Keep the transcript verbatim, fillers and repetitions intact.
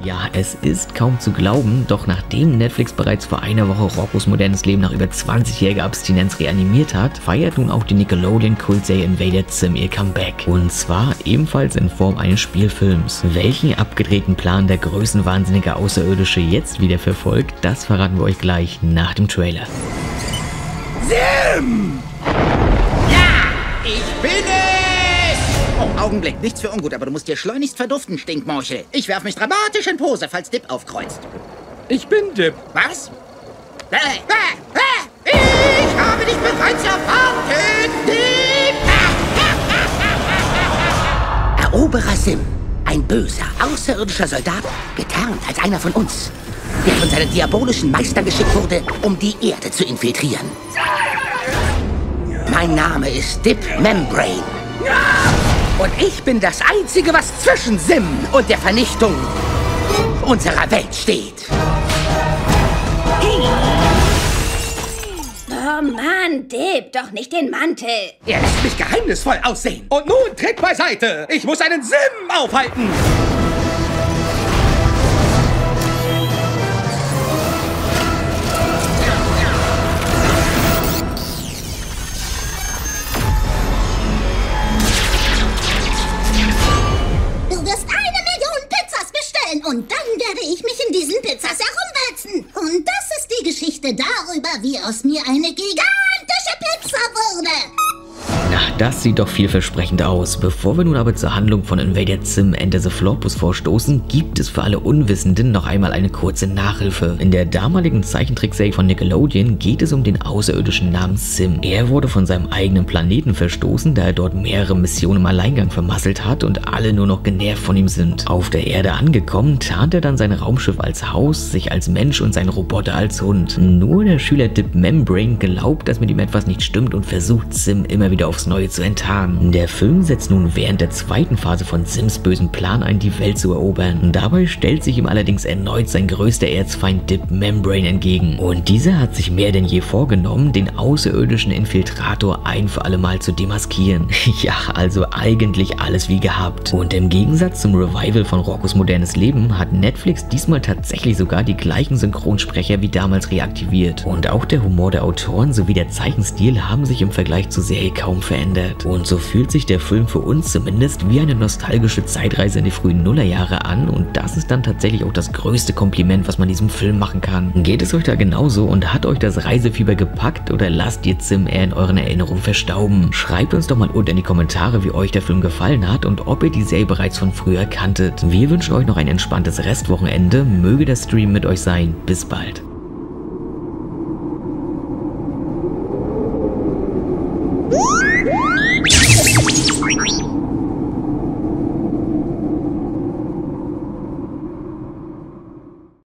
Ja, es ist kaum zu glauben, doch nachdem Netflix bereits vor einer Woche Roccos modernes Leben nach über zwanzigjähriger Abstinenz reanimiert hat, feiert nun auch die Nickelodeon-Kultserie Invader Zim ihr Comeback. Und zwar ebenfalls in Form eines Spielfilms. Welchen abgedrehten Plan der größenwahnsinnige Außerirdische jetzt wieder verfolgt, das verraten wir euch gleich nach dem Trailer. Zim! Ja, ich bin es! Oh, Augenblick, nichts für ungut, aber du musst dir schleunigst verduften, Stinkmorchel. Ich werf mich dramatisch in Pose, falls Dip aufkreuzt. Ich bin Dip. Was? Äh, äh, äh, ich habe dich bereits erwartet, Dip! Eroberer Zim, ein böser, außerirdischer Soldat, getarnt als einer von uns, der von seinen diabolischen Meistern geschickt wurde, um die Erde zu infiltrieren. Mein Name ist Dip Membrane. Und ich bin das Einzige, was zwischen Zim und der Vernichtung unserer Welt steht. Oh Mann, Dip, doch nicht den Mantel. Er lässt mich geheimnisvoll aussehen. Und nun tritt beiseite. Ich muss einen Sim aufhalten. Du wirst eine Million Pizzas bestellen und dann werde ich mich in diesen Pizzas herumwälzen. Und das ist die Geschichte darüber, wie aus mir eine gigantische Pizza wurde. Na, das sieht doch vielversprechend aus. Bevor wir nun aber zur Handlung von Invader Zim Enter the Florpus vorstoßen, gibt es für alle Unwissenden noch einmal eine kurze Nachhilfe. In der damaligen Zeichentrickserie von Nickelodeon geht es um den Außerirdischen namens Zim. Er wurde von seinem eigenen Planeten verstoßen, da er dort mehrere Missionen im Alleingang vermasselt hat und alle nur noch genervt von ihm sind. Auf der Erde angekommen, tarnt er dann sein Raumschiff als Haus, sich als Mensch und seinen Roboter als Hund. Nur der Schüler Dip Membrane glaubt, dass mit ihm etwas nicht stimmt und versucht Zim immer wieder aufs Neue zu enttarnen. Der Film setzt nun während der zweiten Phase von Zims bösen Plan ein, die Welt zu erobern. Dabei stellt sich ihm allerdings erneut sein größter Erzfeind Dip Membrane entgegen. Und dieser hat sich mehr denn je vorgenommen, den außerirdischen Infiltrator ein für alle Mal zu demaskieren. Ja, also eigentlich alles wie gehabt. Und im Gegensatz zum Revival von Roccos modernes Leben hat Netflix diesmal tatsächlich sogar die gleichen Synchronsprecher wie damals reaktiviert. Und auch der Humor der Autoren sowie der Zeichenstil haben sich im Vergleich zur Serie kaum verändert. Und so fühlt sich der Film für uns zumindest wie eine nostalgische Zeitreise in die frühen Nullerjahre an und das ist dann tatsächlich auch das größte Kompliment, was man diesem Film machen kann. Geht es euch da genauso und hat euch das Reisefieber gepackt oder lasst ihr Zim eher in euren Erinnerungen verstauben? Schreibt uns doch mal unten in die Kommentare, wie euch der Film gefallen hat und ob ihr die Serie bereits von früher kanntet. Wir wünschen euch noch ein entspanntes Restwochenende, möge der Stream mit euch sein. Bis bald.